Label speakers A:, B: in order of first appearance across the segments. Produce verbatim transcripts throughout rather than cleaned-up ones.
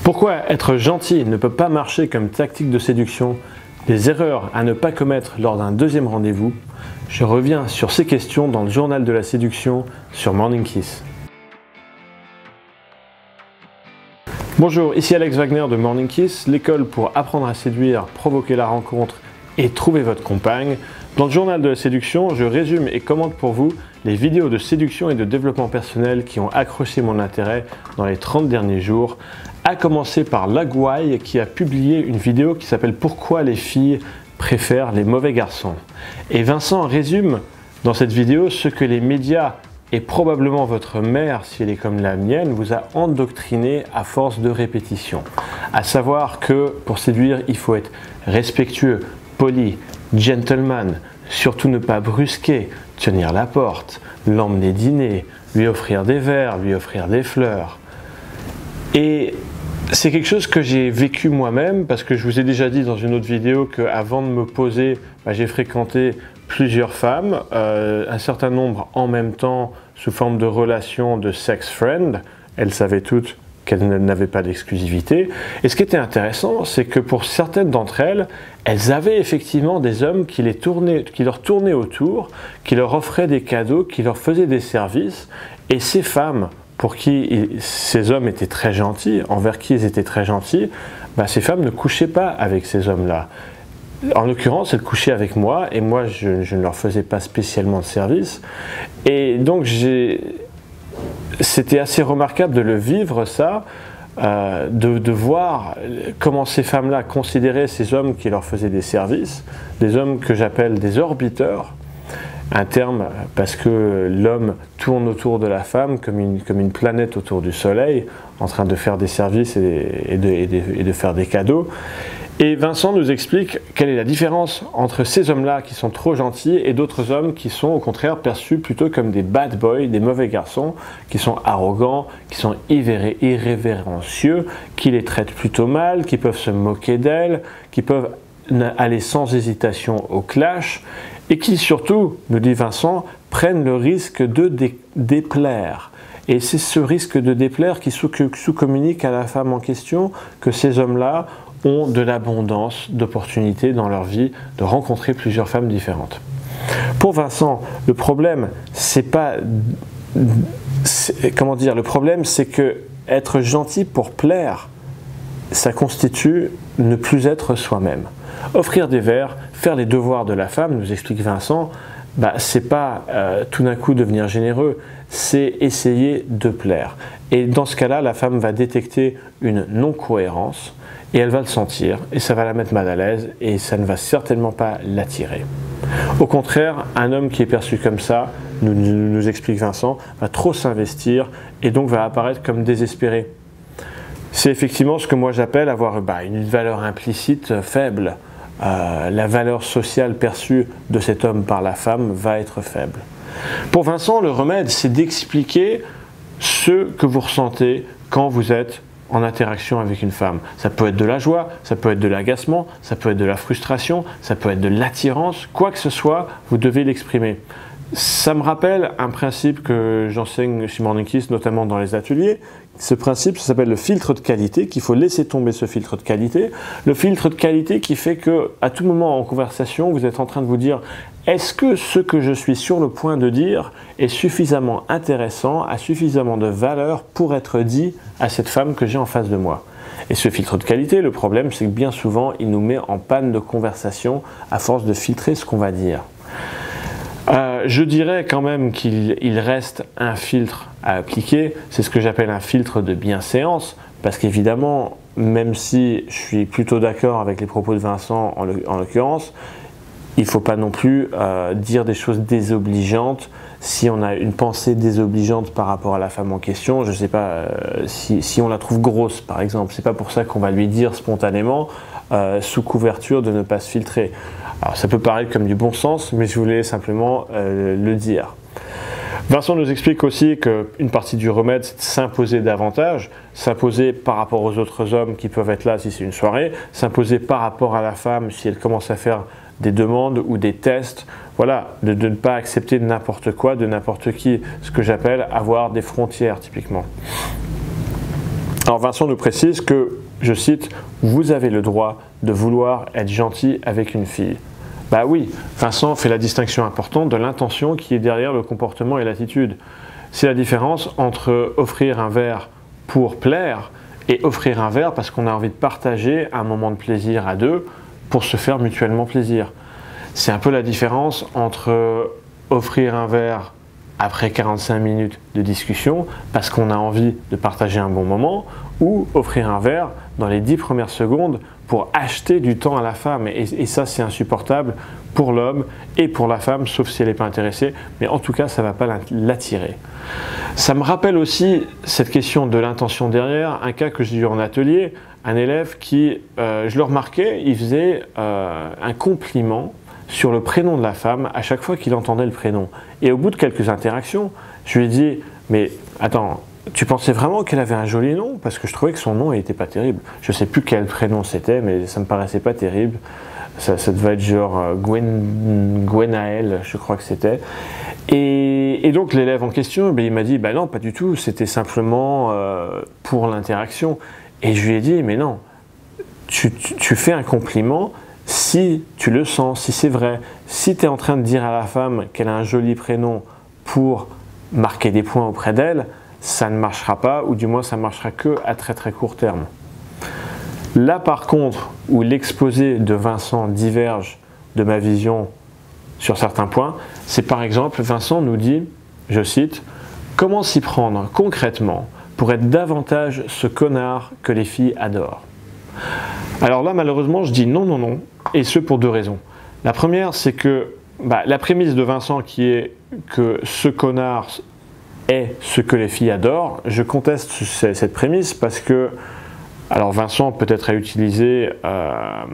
A: Pourquoi être gentil ne peut pas marcher comme tactique de séduction? Les erreurs à ne pas commettre lors d'un deuxième rendez-vous? Je reviens sur ces questions dans le journal de la séduction sur Morning Kiss. Bonjour, ici Alex Wagner de Morning Kiss, l'école pour apprendre à séduire, provoquer la rencontre et trouver votre compagne. Dans le journal de la séduction, je résume et commente pour vous les vidéos de séduction et de développement personnel qui ont accroché mon intérêt dans les trente derniers jours, à commencer par Lagwai qui a publié une vidéo qui s'appelle « Pourquoi les filles préfèrent les mauvais garçons ». Et Vincent résume dans cette vidéo ce que les médias et probablement votre mère, si elle est comme la mienne, vous a endoctriné à force de répétition. À savoir que pour séduire, il faut être respectueux, poli, gentleman, surtout ne pas brusquer, tenir la porte, l'emmener dîner, lui offrir des verres, lui offrir des fleurs. Et c'est quelque chose que j'ai vécu moi-même parce que je vous ai déjà dit dans une autre vidéo qu'avant de me poser, bah, j'ai fréquenté plusieurs femmes, euh, un certain nombre en même temps sous forme de relations de sex friend. Elles savaient toutes qu'elles n'avaient pas d'exclusivité. Et ce qui était intéressant, c'est que pour certaines d'entre elles, elles avaient effectivement des hommes qui, les tournaient, qui leur tournaient autour, qui leur offraient des cadeaux, qui leur faisaient des services. Et ces femmes, pour qui ces hommes étaient très gentils, envers qui ils étaient très gentils, bah, ces femmes ne couchaient pas avec ces hommes-là. En l'occurrence, elles couchaient avec moi et moi, je, je ne leur faisais pas spécialement de service. Et donc, c'était assez remarquable de le vivre, ça, euh, de, de voir comment ces femmes-là considéraient ces hommes qui leur faisaient des services, des hommes que j'appelle des orbiteurs, un terme parce que l'homme tourne autour de la femme comme une, comme une planète autour du soleil, en train de faire des services et, et, de, et, de, et de faire des cadeaux. Et Vincent nous explique quelle est la différence entre ces hommes-là qui sont trop gentils et d'autres hommes qui sont au contraire perçus plutôt comme des bad boys, des mauvais garçons, qui sont arrogants, qui sont irrévérencieux, qui les traitent plutôt mal, qui peuvent se moquer d'elles, qui peuvent aller sans hésitation au clash et qui surtout, nous dit Vincent, prennent le risque de dé déplaire. Et c'est ce risque de déplaire qui sous-communique à la femme en question que ces hommes-là ont de l'abondance d'opportunités dans leur vie de rencontrer plusieurs femmes différentes. Pour Vincent, le problème, c'est pas, comment dire, le problème, c'est que être gentil pour plaire, ça constitue ne plus être soi-même. Offrir des verres, faire les devoirs de la femme, nous explique Vincent, bah, c'est pas euh, tout d'un coup devenir généreux, c'est essayer de plaire. Et dans ce cas-là, la femme va détecter une non-cohérence et elle va le sentir et ça va la mettre mal à l'aise et ça ne va certainement pas l'attirer. Au contraire, un homme qui est perçu comme ça, nous, nous, nous explique Vincent, va trop s'investir et donc va apparaître comme désespéré. C'est effectivement ce que moi j'appelle avoir bah, une valeur implicite faible. Euh, la valeur sociale perçue de cet homme par la femme va être faible. Pour Vincent, le remède, c'est d'expliquer ce que vous ressentez quand vous êtes en interaction avec une femme. Ça peut être de la joie, ça peut être de l'agacement, ça peut être de la frustration, ça peut être de l'attirance, quoi que ce soit, vous devez l'exprimer. Ça me rappelle un principe que j'enseigne chez Morning Kiss, notamment dans les ateliers. Ce principe, ça s'appelle le filtre de qualité, qu'il faut laisser tomber ce filtre de qualité. Le filtre de qualité qui fait que, à tout moment en conversation, vous êtes en train de vous dire « Est-ce que ce que je suis sur le point de dire est suffisamment intéressant, a suffisamment de valeur pour être dit à cette femme que j'ai en face de moi ?» Et ce filtre de qualité, le problème, c'est que bien souvent, il nous met en panne de conversation à force de filtrer ce qu'on va dire. Euh, je dirais quand même qu'il reste un filtre à appliquer, c'est ce que j'appelle un filtre de bienséance, parce qu'évidemment, même si je suis plutôt d'accord avec les propos de Vincent en l'occurrence, il ne faut pas non plus euh, dire des choses désobligeantes. Si on a une pensée désobligeante par rapport à la femme en question, je ne sais pas, euh, si, si on la trouve grosse par exemple, c'est pas pour ça qu'on va lui dire spontanément, euh, sous couverture de ne pas se filtrer. Alors ça peut paraître comme du bon sens, mais je voulais simplement euh, le dire. Vincent nous explique aussi qu'une partie du remède, c'est de s'imposer davantage, s'imposer par rapport aux autres hommes qui peuvent être là si c'est une soirée, s'imposer par rapport à la femme si elle commence à faire des demandes ou des tests, voilà, de, de ne pas accepter n'importe quoi, de n'importe qui, ce que j'appelle avoir des frontières typiquement. Alors Vincent nous précise que, je cite, « Vous avez le droit de vouloir être gentil avec une fille ». Bah oui, Vincent fait la distinction importante de l'intention qui est derrière le comportement et l'attitude. C'est la différence entre offrir un verre pour plaire et offrir un verre parce qu'on a envie de partager un moment de plaisir à deux pour se faire mutuellement plaisir. C'est un peu la différence entre offrir un verre après quarante-cinq minutes de discussion parce qu'on a envie de partager un bon moment ou offrir un verre dans les dix premières secondes pour acheter du temps à la femme. Et, et ça, c'est insupportable pour l'homme et pour la femme, sauf si elle n'est pas intéressée. Mais en tout cas, ça ne va pas l'attirer. Ça me rappelle aussi cette question de l'intention derrière, un cas que j'ai eu en atelier, un élève qui, euh, je le remarquais, il faisait euh, un compliment sur le prénom de la femme à chaque fois qu'il entendait le prénom. Et au bout de quelques interactions, je lui ai dit « Mais attends, tu pensais vraiment qu'elle avait un joli nom ?» Parce que je trouvais que son nom n'était pas terrible. Je ne sais plus quel prénom c'était, mais ça ne me paraissait pas terrible. Ça, ça devait être genre Gwen, Gwenaël, je crois que c'était. Et, et donc l'élève en question, ben, il m'a dit bah « Non, pas du tout, c'était simplement euh, pour l'interaction. » Et je lui ai dit « Mais non, tu, tu, tu fais un compliment si tu le sens, si c'est vrai. Si tu es en train de dire à la femme qu'elle a un joli prénom pour marquer des points auprès d'elle, ça ne marchera pas, ou du moins ça ne marchera que à très très court terme. » Là par contre, où l'exposé de Vincent diverge de ma vision sur certains points, c'est par exemple, Vincent nous dit, je cite, « Comment s'y prendre concrètement pour être davantage ce connard que les filles adorent ?» Alors là, malheureusement, je dis non, non, non, et ce pour deux raisons. La première, c'est que bah, la prémisse de Vincent qui est que ce connard est ce que les filles adorent, je conteste cette prémisse parce que, alors Vincent peut-être a utilisé, euh,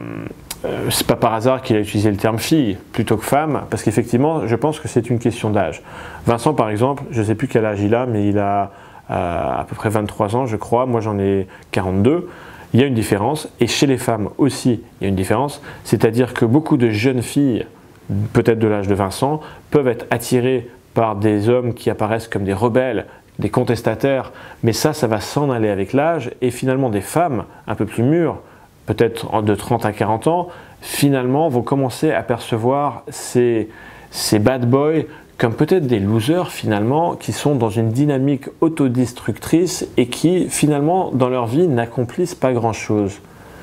A: euh, c'est pas par hasard qu'il a utilisé le terme fille plutôt que femme, parce qu'effectivement, je pense que c'est une question d'âge. Vincent, par exemple, je ne sais plus quel âge il a, mais il a euh, à peu près vingt-trois ans, je crois, moi j'en ai quarante-deux. Il y a une différence, et chez les femmes aussi, il y a une différence, c'est-à-dire que beaucoup de jeunes filles, peut-être de l'âge de Vincent, peuvent être attirées par des hommes qui apparaissent comme des rebelles, des contestataires, mais ça, ça va s'en aller avec l'âge, et finalement des femmes un peu plus mûres, peut-être de trente à quarante ans, finalement vont commencer à percevoir ces, ces bad boys comme peut-être des losers finalement, qui sont dans une dynamique autodestructrice et qui finalement dans leur vie n'accomplissent pas grand-chose.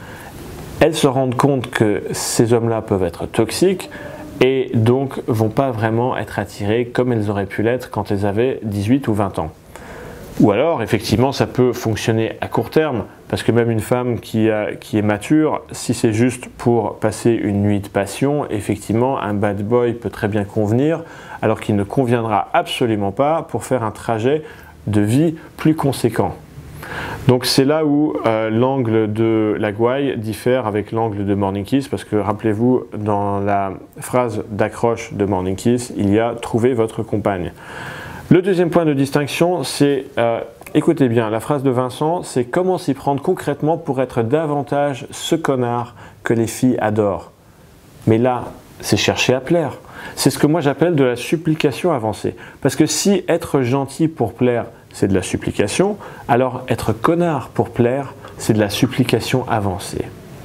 A: Elles se rendent compte que ces hommes-là peuvent être toxiques et donc vont pas vraiment être attirées comme elles auraient pu l'être quand elles avaient dix-huit ou vingt ans. Ou alors, effectivement, ça peut fonctionner à court terme, parce que même une femme qui, a, qui est mature, si c'est juste pour passer une nuit de passion, effectivement, un bad boy peut très bien convenir, alors qu'il ne conviendra absolument pas pour faire un trajet de vie plus conséquent. Donc c'est là où euh, l'angle de la gouaille diffère avec l'angle de Morning Kiss, parce que rappelez-vous, dans la phrase d'accroche de Morning Kiss, il y a « trouver votre compagne ». Le deuxième point de distinction, c'est, euh, écoutez bien, la phrase de Vincent, c'est comment s'y prendre concrètement pour être davantage ce connard que les filles adorent. Mais là, c'est chercher à plaire. C'est ce que moi j'appelle de la supplication avancée. Parce que si être gentil pour plaire, c'est de la supplication, alors être connard pour plaire, c'est de la supplication avancée.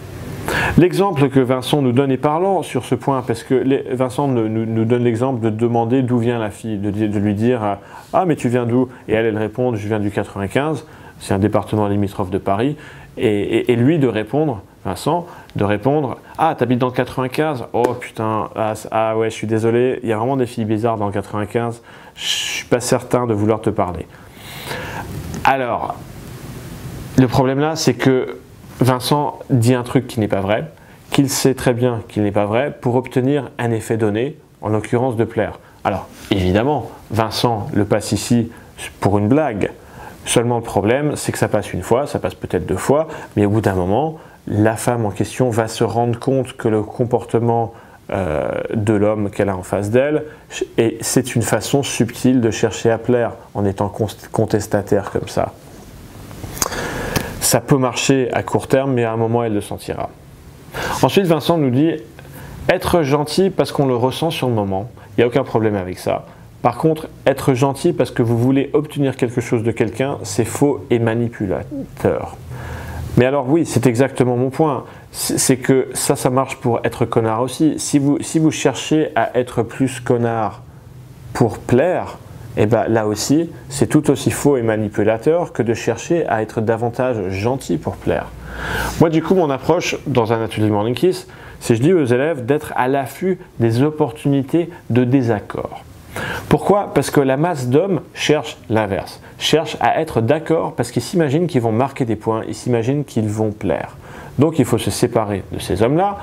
A: L'exemple que Vincent nous donne est parlant sur ce point, parce que les, Vincent nous, nous, nous donne l'exemple de demander d'où vient la fille, de, de lui dire « Ah, mais tu viens d'où ?» Et elle, elle répond « Je viens du quatre-vingt-quinze, c'est un département limitrophe de Paris. » Et, et, et lui de répondre, Vincent, de répondre « Ah, t'habites dans le quatre-vingt-quinze? Oh putain, ah, ah ouais, je suis désolé, il y a vraiment des filles bizarres dans le quatre-vingt-quinze, je suis pas certain de vouloir te parler. » Alors, le problème là, c'est que Vincent dit un truc qui n'est pas vrai, qu'il sait très bien qu'il n'est pas vrai, pour obtenir un effet donné, en l'occurrence de plaire. Alors, évidemment, Vincent le passe ici pour une blague. Seulement le problème, c'est que ça passe une fois, ça passe peut-être deux fois, mais au bout d'un moment, la femme en question va se rendre compte que le comportement euh, de l'homme qu'elle a en face d'elle, et c'est une façon subtile de chercher à plaire, en étant contestataire comme ça. Ça peut marcher à court terme, mais à un moment, elle le sentira. Ensuite, Vincent nous dit être gentil parce qu'on le ressent sur le moment. Il n'y a aucun problème avec ça. Par contre, être gentil parce que vous voulez obtenir quelque chose de quelqu'un, c'est faux et manipulateur. Mais alors oui, c'est exactement mon point. C'est que ça, ça marche pour être connard aussi. Si vous, si vous cherchez à être plus connard pour plaire, et bien là aussi, c'est tout aussi faux et manipulateur que de chercher à être davantage gentil pour plaire. Moi, du coup, mon approche dans un atelier Morning Kiss, c'est je dis aux élèves d'être à l'affût des opportunités de désaccord. Pourquoi? Parce que la masse d'hommes cherche l'inverse, cherche à être d'accord parce qu'ils s'imaginent qu'ils vont marquer des points, ils s'imaginent qu'ils vont plaire. Donc il faut se séparer de ces hommes-là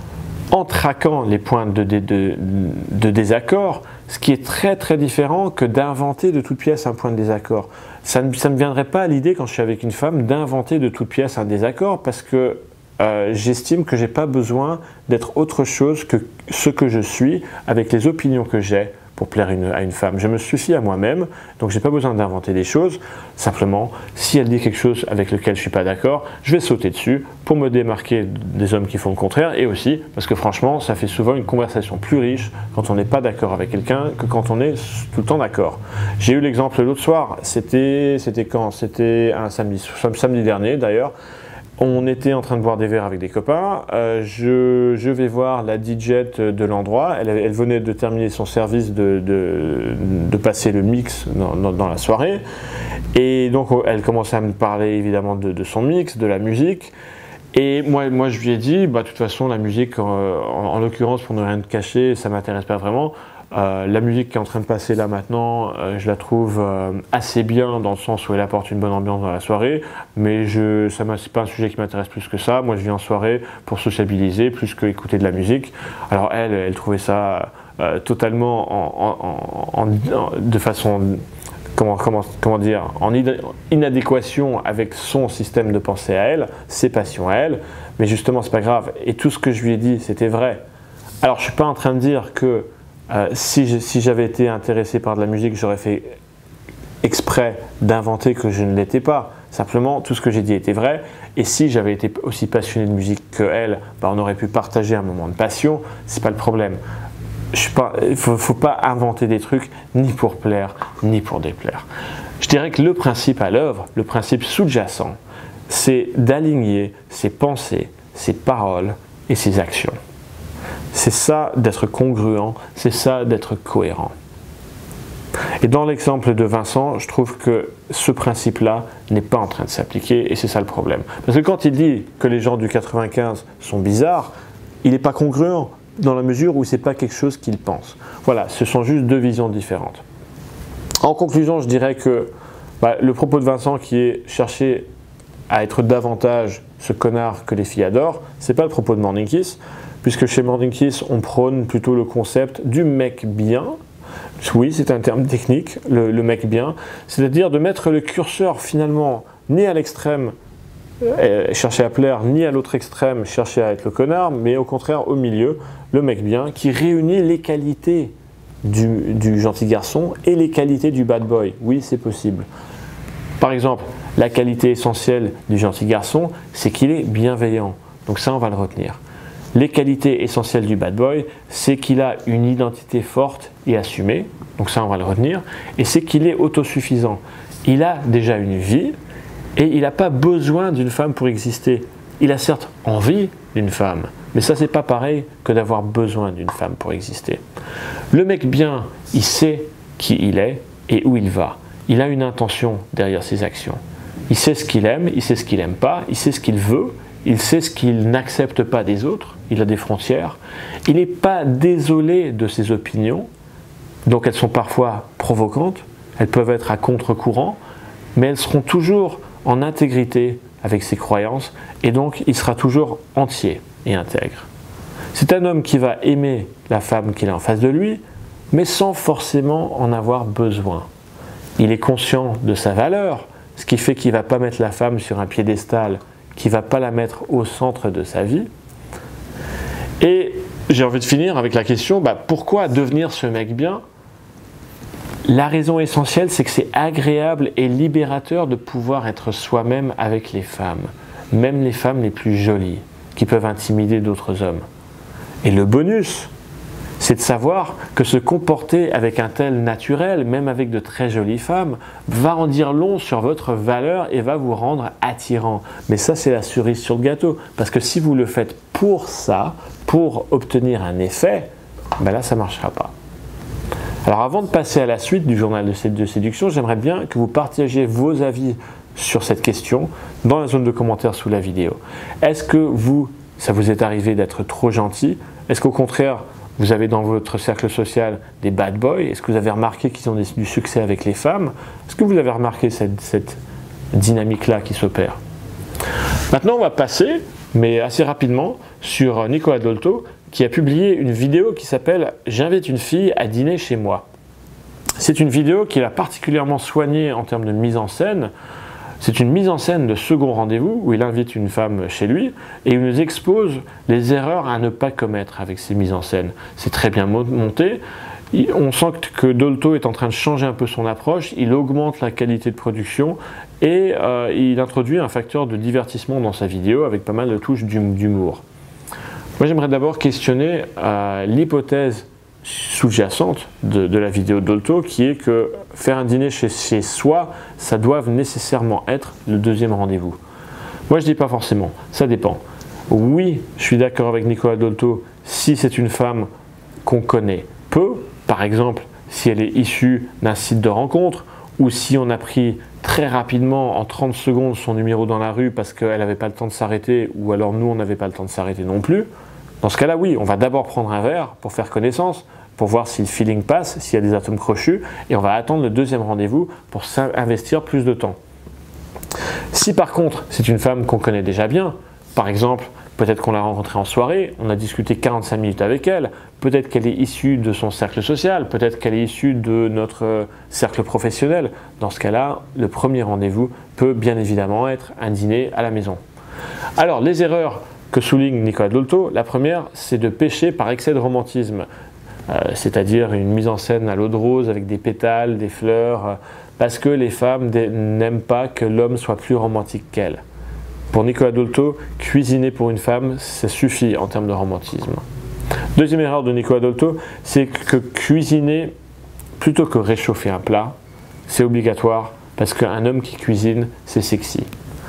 A: en traquant les points de, de, de, de désaccord, ce qui est très très différent que d'inventer de toute pièce un point de désaccord. Ça ne, ça ne viendrait pas à l'idée quand je suis avec une femme d'inventer de toute pièce un désaccord parce que euh, j'estime que je n'ai pas besoin d'être autre chose que ce que je suis avec les opinions que j'ai pour plaire une, à une femme. Je me suffis à moi-même, donc je n'ai pas besoin d'inventer des choses. Simplement, si elle dit quelque chose avec lequel je ne suis pas d'accord, je vais sauter dessus pour me démarquer des hommes qui font le contraire, et aussi parce que franchement, ça fait souvent une conversation plus riche quand on n'est pas d'accord avec quelqu'un que quand on est tout le temps d'accord. J'ai eu l'exemple l'autre soir, c'était quand? C'était un samedi, samedi dernier d'ailleurs. On était en train de boire des verres avec des copains, euh, je, je vais voir la D J de l'endroit, elle, elle venait de terminer son service de, de, de passer le mix dans, dans, dans la soirée, et donc elle commençait à me parler évidemment de, de son mix, de la musique, et moi, moi je lui ai dit, bah, de toute façon la musique, en, en, en l'occurrence pour ne rien te cacher, ça ne m'intéresse pas vraiment. Euh, la musique qui est en train de passer là maintenant, euh, je la trouve euh, assez bien dans le sens où elle apporte une bonne ambiance dans la soirée, mais je, ça c'est pas un sujet qui m'intéresse plus que ça. Moi je viens en soirée pour sociabiliser plus que écouter de la musique. Alors elle, elle trouvait ça euh, totalement en, en, en, en, de façon, comment, comment, comment dire, en inadéquation avec son système de pensée à elle, ses passions à elle, mais justement c'est pas grave. Et tout ce que je lui ai dit, c'était vrai. Alors je suis pas en train de dire que Euh, si si j'avais été intéressé par de la musique, j'aurais fait exprès d'inventer que je ne l'étais pas. Simplement, tout ce que j'ai dit était vrai. Et si j'avais été aussi passionné de musique qu'elle, bah, on aurait pu partager un moment de passion. C'est pas le problème. Il ne faut, faut pas inventer des trucs ni pour plaire, ni pour déplaire. Je dirais que le principe à l'œuvre, le principe sous-jacent, c'est d'aligner ses pensées, ses paroles et ses actions. C'est ça d'être congruent, c'est ça d'être cohérent. Et dans l'exemple de Vincent, je trouve que ce principe-là n'est pas en train de s'appliquer et c'est ça le problème. Parce que quand il dit que les gens du quatre-vingt-quinze sont bizarres, il n'est pas congruent dans la mesure où ce n'est pas quelque chose qu'il pense. Voilà, ce sont juste deux visions différentes. En conclusion, je dirais que bah, le propos de Vincent qui est chercher à être davantage ce connard que les filles adorent, ce n'est pas le propos de Morning Kiss. Puisque chez Morning Kiss, on prône plutôt le concept du mec bien. Oui, c'est un terme technique, le, le mec bien. C'est-à-dire de mettre le curseur finalement ni à l'extrême, euh, chercher à plaire, ni à l'autre extrême, chercher à être le connard, mais au contraire au milieu, le mec bien, qui réunit les qualités du, du gentil garçon et les qualités du bad boy. Oui, c'est possible. Par exemple, la qualité essentielle du gentil garçon, c'est qu'il est bienveillant. Donc ça, on va le retenir. Les qualités essentielles du bad boy, c'est qu'il a une identité forte et assumée, donc ça on va le retenir, et c'est qu'il est autosuffisant. Il a déjà une vie et il n'a pas besoin d'une femme pour exister. Il a certes envie d'une femme, mais ça c'est pas pareil que d'avoir besoin d'une femme pour exister. Le mec bien, il sait qui il est et où il va. Il a une intention derrière ses actions. Il sait ce qu'il aime, il sait ce qu'il n'aime pas, il sait ce qu'il veut, il sait ce qu'il n'accepte pas des autres, il a des frontières, il n'est pas désolé de ses opinions, donc elles sont parfois provocantes, elles peuvent être à contre-courant, mais elles seront toujours en intégrité avec ses croyances, et donc il sera toujours entier et intègre. C'est un homme qui va aimer la femme qu'il a en face de lui, mais sans forcément en avoir besoin. Il est conscient de sa valeur, ce qui fait qu'il ne va pas mettre la femme sur un piédestal, qui ne va pas la mettre au centre de sa vie. Et j'ai envie de finir avec la question, bah, pourquoi devenir ce mec bien? La raison essentielle, c'est que c'est agréable et libérateur de pouvoir être soi-même avec les femmes, même les femmes les plus jolies, qui peuvent intimider d'autres hommes. Et le bonus, c'est de savoir que se comporter avec un tel naturel, même avec de très jolies femmes, va en dire long sur votre valeur et va vous rendre attirant. Mais ça, c'est la cerise sur le gâteau. Parce que si vous le faites pour ça, pour obtenir un effet, ben là, ça ne marchera pas. Alors avant de passer à la suite du journal de séduction, j'aimerais bien que vous partagiez vos avis sur cette question dans la zone de commentaires sous la vidéo. Est-ce que vous, ça vous est arrivé d'être trop gentil? Est-ce qu'au contraire, vous avez dans votre cercle social des bad boys? Est-ce que vous avez remarqué qu'ils ont des, du succès avec les femmes? Est-ce que vous avez remarqué cette, cette dynamique-là qui s'opère? Maintenant, on va passer, mais assez rapidement, sur Nicolas Dolto, qui a publié une vidéo qui s'appelle « J'invite une fille à dîner chez moi ». C'est une vidéo qu'il a particulièrement soignée en termes de mise en scène. C'est une mise en scène de second rendez-vous où il invite une femme chez lui et il nous expose les erreurs à ne pas commettre avec ces mises en scène. C'est très bien monté. On sent que Dolto est en train de changer un peu son approche, il augmente la qualité de production et euh, il introduit un facteur de divertissement dans sa vidéo avec pas mal de touches d'humour. Moi j'aimerais d'abord questionner euh, l'hypothèse sous-jacente de, de la vidéo Dolto qui est que faire un dîner chez, chez soi, ça doit nécessairement être le deuxième rendez-vous. Moi je dis pas forcément, ça dépend. Oui, je suis d'accord avec Nicolas Dolto si c'est une femme qu'on connaît peu, par exemple si elle est issue d'un site de rencontre ou si on a pris très rapidement en trente secondes son numéro dans la rue parce qu'elle n'avait pas le temps de s'arrêter ou alors nous on n'avait pas le temps de s'arrêter non plus. Dans ce cas-là, oui, on va d'abord prendre un verre pour faire connaissance, pour voir si le feeling passe, s'il y a des atomes crochus, et on va attendre le deuxième rendez-vous pour investir plus de temps. Si par contre, c'est une femme qu'on connaît déjà bien, par exemple, peut-être qu'on l'a rencontrée en soirée, on a discuté quarante-cinq minutes avec elle, peut-être qu'elle est issue de son cercle social, peut-être qu'elle est issue de notre cercle professionnel. Dans ce cas-là, le premier rendez-vous peut bien évidemment être un dîner à la maison. Alors, les erreurs que souligne Nicolas Dolto, la première, c'est de pécher par excès de romantisme, euh, c'est-à-dire une mise en scène à l'eau de rose avec des pétales, des fleurs, euh, parce que les femmes n'aiment pas que l'homme soit plus romantique qu'elles. Pour Nicolas Dolto, cuisiner pour une femme, ça suffit en termes de romantisme. Deuxième erreur de Nicolas Dolto, c'est que cuisiner, plutôt que réchauffer un plat, c'est obligatoire, parce qu'un homme qui cuisine, c'est sexy.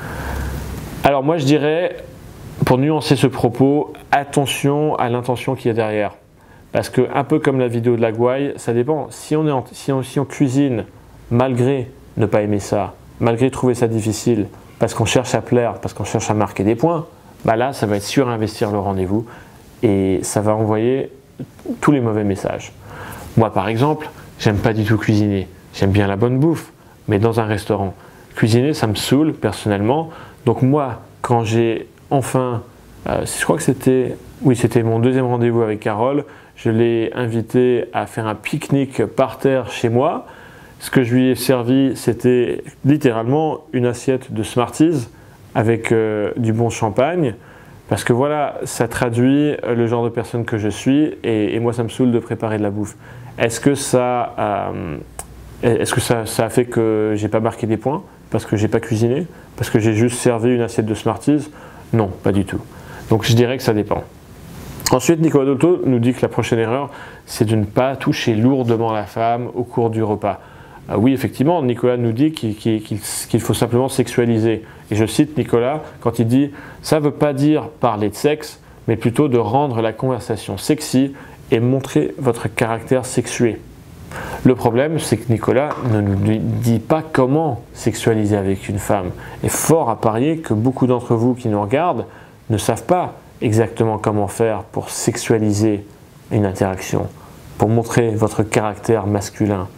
A: Alors moi je dirais, pour nuancer ce propos, attention à l'intention qu'il y a derrière. Parce que, un peu comme la vidéo de la gouaille, ça dépend. Si on, est en, si, on, si on cuisine malgré ne pas aimer ça, malgré trouver ça difficile, parce qu'on cherche à plaire, parce qu'on cherche à marquer des points, bah là, ça va être surinvestir le rendez-vous et ça va envoyer tous les mauvais messages. Moi, par exemple, j'aime pas du tout cuisiner. J'aime bien la bonne bouffe, mais dans un restaurant. Cuisiner, ça me saoule personnellement. Donc moi, quand j'ai enfin, euh, je crois que c'était, oui, c'était mon deuxième rendez-vous avec Carole. Je l'ai invité à faire un pique-nique par terre chez moi. Ce que je lui ai servi, c'était littéralement une assiette de Smarties avec euh, du bon champagne. Parce que voilà, ça traduit le genre de personne que je suis et, et moi, ça me saoule de préparer de la bouffe. Est-ce que ça, euh, est-ce que ça, ça a fait que j'ai pas marqué des points parce que j'ai pas cuisiné? Parce que j'ai juste servi une assiette de Smarties? Non, pas du tout. Donc je dirais que ça dépend. Ensuite, Nicolas Dolto nous dit que la prochaine erreur, c'est de ne pas toucher lourdement la femme au cours du repas. Euh, oui, effectivement, Nicolas nous dit qu'il qu'il, qu'il, qu'il faut simplement sexualiser. Et je cite Nicolas quand il dit « ça ne veut pas dire parler de sexe, mais plutôt de rendre la conversation sexy et montrer votre caractère sexué ». Le problème, c'est que Nicolas ne nous dit pas comment sexualiser avec une femme. Et fort à parier que beaucoup d'entre vous qui nous regardent ne savent pas exactement comment faire pour sexualiser une interaction, pour montrer votre caractère masculin.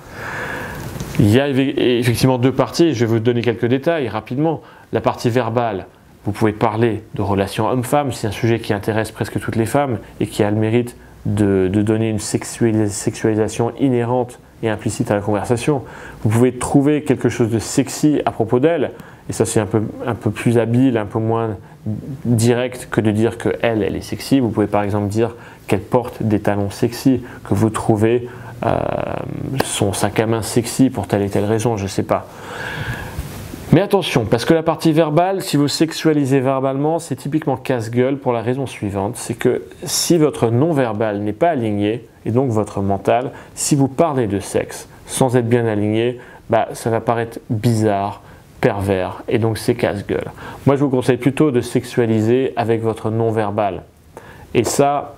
A: Il y a effectivement deux parties, je vais vous donner quelques détails rapidement. La partie verbale, vous pouvez parler de relations hommes-femmes, c'est un sujet qui intéresse presque toutes les femmes et qui a le mérite de, de donner une sexualisation inhérente et implicite à la conversation. Vous pouvez trouver quelque chose de sexy à propos d'elle, et ça c'est un peu, un peu plus habile, un peu moins direct que de dire qu'elle, elle est sexy. Vous pouvez par exemple dire qu'elle porte des talons sexy, que vous trouvez euh, son sac à main sexy pour telle et telle raison, je ne sais pas. Mais attention, parce que la partie verbale, si vous sexualisez verbalement, c'est typiquement casse-gueule pour la raison suivante, c'est que si votre non-verbal n'est pas aligné, et donc votre mental, si vous parlez de sexe sans être bien aligné, bah, ça va paraître bizarre, pervers, et donc c'est casse-gueule. Moi, je vous conseille plutôt de sexualiser avec votre non-verbal. Et ça,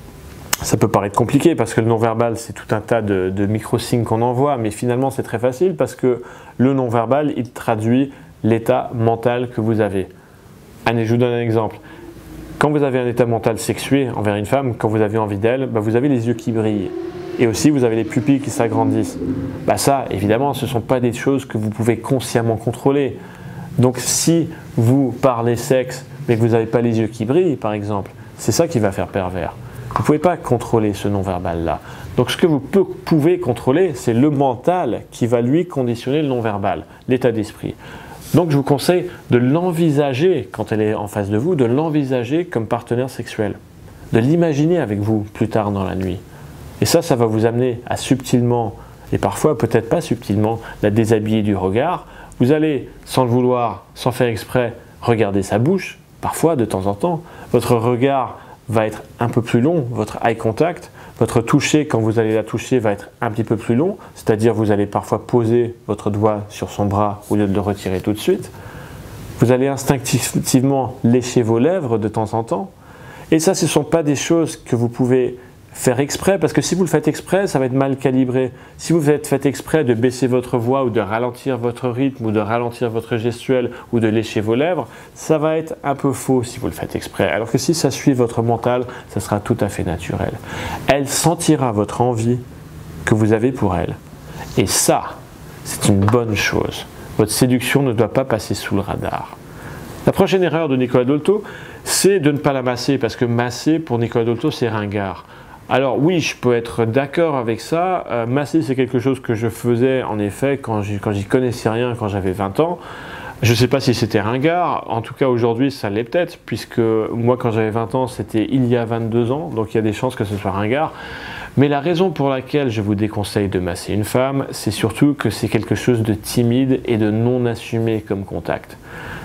A: ça peut paraître compliqué parce que le non-verbal, c'est tout un tas de, de micro-signes qu'on envoie, mais finalement, c'est très facile parce que le non-verbal, il traduit l'état mental que vous avez. Allez, je vous donne un exemple. Quand vous avez un état mental sexué envers une femme, quand vous avez envie d'elle, bah vous avez les yeux qui brillent. Et aussi, vous avez les pupilles qui s'agrandissent. Bah ça, évidemment, ce ne sont pas des choses que vous pouvez consciemment contrôler. Donc, si vous parlez sexe, mais que vous n'avez pas les yeux qui brillent, par exemple, c'est ça qui va faire pervers. Vous ne pouvez pas contrôler ce non-verbal-là. Donc, ce que vous pouvez contrôler, c'est le mental qui va lui conditionner le non-verbal, l'état d'esprit. Donc, je vous conseille de l'envisager, quand elle est en face de vous, de l'envisager comme partenaire sexuel. De l'imaginer avec vous plus tard dans la nuit. Et ça, ça va vous amener à subtilement, et parfois peut-être pas subtilement, la déshabiller du regard. Vous allez, sans le vouloir, sans faire exprès, regarder sa bouche, parfois de temps en temps. Votre regard va être un peu plus long, votre eye contact, votre toucher, quand vous allez la toucher, va être un petit peu plus long, c'est-à-dire vous allez parfois poser votre doigt sur son bras au lieu de le retirer tout de suite. Vous allez instinctivement lécher vos lèvres de temps en temps. Et ça, ce ne sont pas des choses que vous pouvez faire exprès, parce que si vous le faites exprès, ça va être mal calibré. Si vous faites, faites exprès de baisser votre voix ou de ralentir votre rythme ou de ralentir votre gestuelle ou de lécher vos lèvres, ça va être un peu faux si vous le faites exprès. Alors que si ça suit votre mental, ça sera tout à fait naturel. Elle sentira votre envie que vous avez pour elle. Et ça, c'est une bonne chose. Votre séduction ne doit pas passer sous le radar. La prochaine erreur de Nicolas Dolto, c'est de ne pas la masser, parce que masser, pour Nicolas Dolto, c'est ringard. Alors oui, je peux être d'accord avec ça. Euh, masser, c'est quelque chose que je faisais en effet quand j'y connaissais rien, quand j'avais vingt ans. Je ne sais pas si c'était ringard. En tout cas, aujourd'hui, ça l'est peut-être, puisque moi, quand j'avais vingt ans, c'était il y a vingt-deux ans. Donc il y a des chances que ce soit ringard. Mais la raison pour laquelle je vous déconseille de masser une femme, c'est surtout que c'est quelque chose de timide et de non assumé comme contact.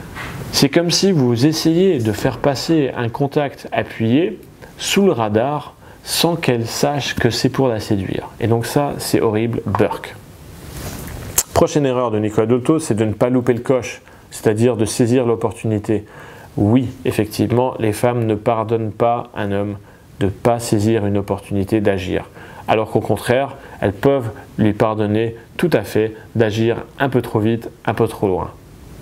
A: C'est comme si vous essayiez de faire passer un contact appuyé sous le radar, sans qu'elle sache que c'est pour la séduire. Et donc ça, c'est horrible, burk. Prochaine erreur de Nicolas Dolto, c'est de ne pas louper le coche, c'est-à-dire de saisir l'opportunité. Oui, effectivement, les femmes ne pardonnent pas un homme de ne pas saisir une opportunité d'agir. Alors qu'au contraire, elles peuvent lui pardonner tout à fait d'agir un peu trop vite, un peu trop loin.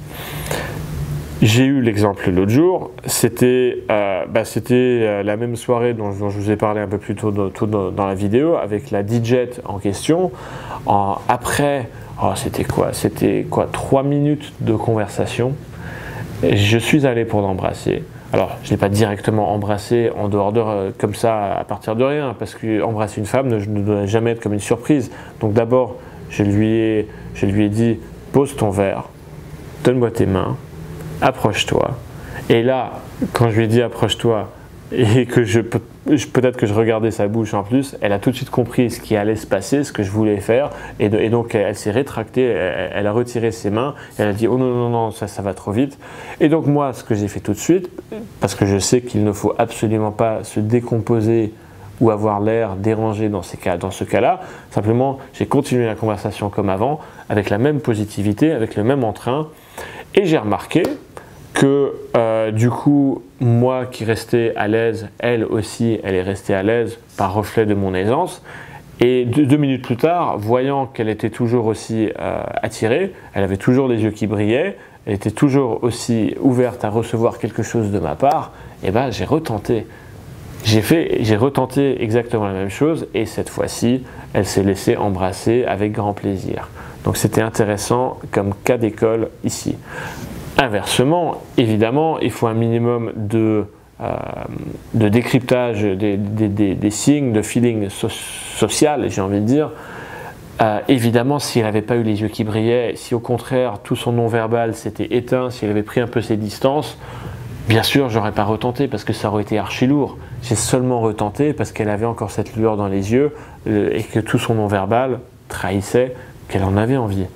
A: J'ai eu l'exemple l'autre jour, c'était euh, bah, euh, la même soirée dont, dont je vous ai parlé un peu plus tôt dans, dans, dans la vidéo, avec la D J en question. En, après, oh, c'était quoi C'était quoi trois minutes de conversation. Je suis allé pour l'embrasser. Alors, je ne l'ai pas directement embrassé en dehors de, euh, comme ça, à partir de rien, parce qu'embrasser une femme ne, ne doit jamais être comme une surprise. Donc d'abord, je lui ai, je lui ai dit, pose ton verre, donne-moi tes mains, approche-toi. Et là, quand je lui ai dit approche-toi et que je peut-être que je regardais sa bouche en plus, elle a tout de suite compris ce qui allait se passer, ce que je voulais faire, et, de, et donc elle, elle s'est rétractée, elle, elle a retiré ses mains, et elle a dit oh non non non ça ça va trop vite. Et donc moi, ce que j'ai fait tout de suite, parce que je sais qu'il ne faut absolument pas se décomposer ou avoir l'air dérangé dans ces cas, dans ce cas-là, simplement j'ai continué la conversation comme avant, avec la même positivité, avec le même entrain, et j'ai remarqué que euh, du coup, moi qui restais à l'aise, elle aussi, elle est restée à l'aise par reflet de mon aisance. Et deux, deux minutes plus tard, voyant qu'elle était toujours aussi euh, attirée, elle avait toujours les yeux qui brillaient, elle était toujours aussi ouverte à recevoir quelque chose de ma part, et ben j'ai retenté. J'ai fait, j'ai retenté exactement la même chose, et cette fois-ci, elle s'est laissée embrasser avec grand plaisir. Donc c'était intéressant comme cas d'école ici. Inversement, évidemment, il faut un minimum de, euh, de décryptage des, des, des, des signes, de feeling so social, j'ai envie de dire. Euh, évidemment, si elle n'avait pas eu les yeux qui brillaient, si au contraire tout son non-verbal s'était éteint, si elle avait pris un peu ses distances, bien sûr, j'aurais pas retenté parce que ça aurait été archi lourd. J'ai seulement retenté parce qu'elle avait encore cette lueur dans les yeux euh, et que tout son non-verbal trahissait qu'elle en avait envie.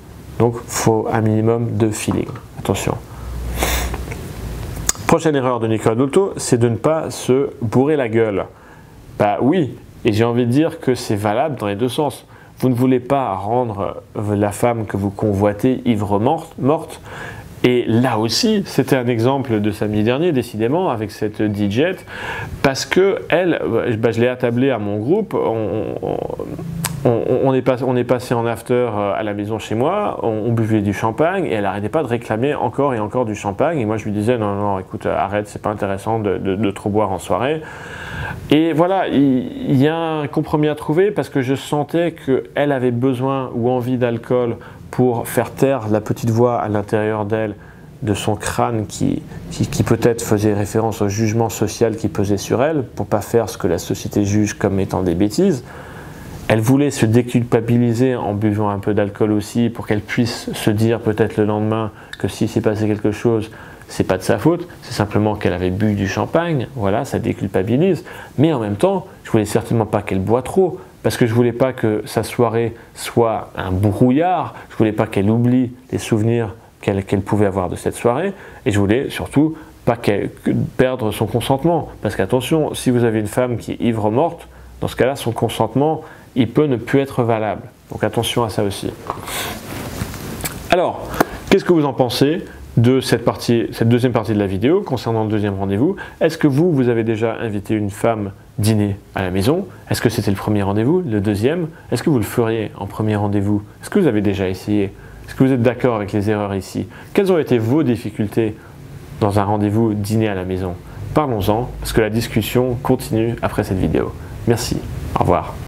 A: Donc, il faut un minimum de feeling. Attention. Prochaine erreur de Nicolas Dolto, c'est de ne pas se bourrer la gueule. Bah oui, et j'ai envie de dire que c'est valable dans les deux sens. Vous ne voulez pas rendre la femme que vous convoitez ivre morte, morte. Et là aussi, c'était un exemple de samedi dernier, décidément, avec cette D-Jet, parce que elle, bah, je l'ai attablée à mon groupe, on, on, on, on, est passé, on est passé en after à la maison chez moi, on, on buvait du champagne, et elle n'arrêtait pas de réclamer encore et encore du champagne, et moi je lui disais, non, non, écoute, arrête, c'est pas intéressant de, de, de trop boire en soirée. Et voilà, il, il y a un compromis à trouver, parce que je sentais qu'elle avait besoin ou envie d'alcool pour faire taire la petite voix à l'intérieur d'elle, de son crâne qui, qui, qui peut-être faisait référence au jugement social qui pesait sur elle, pour ne pas faire ce que la société juge comme étant des bêtises. Elle voulait se déculpabiliser en buvant un peu d'alcool aussi, pour qu'elle puisse se dire peut-être le lendemain que s'il s'est passé quelque chose, c'est pas de sa faute, c'est simplement qu'elle avait bu du champagne, voilà, ça déculpabilise. Mais en même temps, je voulais certainement pas qu'elle boive trop, parce que je voulais pas que sa soirée soit un brouillard, je voulais pas qu'elle oublie les souvenirs qu'elle qu'elle pouvait avoir de cette soirée, et je voulais surtout pas qu'elle perdre son consentement, parce qu'attention, si vous avez une femme qui est ivre morte, dans ce cas-là, son consentement, il peut ne plus être valable. Donc attention à ça aussi. Alors, qu'est-ce que vous en pensez de cette, partie, cette deuxième partie de la vidéo concernant le deuxième rendez-vous? Est-ce que vous, vous avez déjà invité une femme dîner à la maison? Est-ce que c'était le premier rendez-vous, le deuxième? Est-ce que vous le feriez en premier rendez-vous? Est-ce que vous avez déjà essayé? Est-ce que vous êtes d'accord avec les erreurs ici? Quelles ont été vos difficultés dans un rendez-vous dîner à la maison? Parlons-en, parce que la discussion continue après cette vidéo. Merci, au revoir.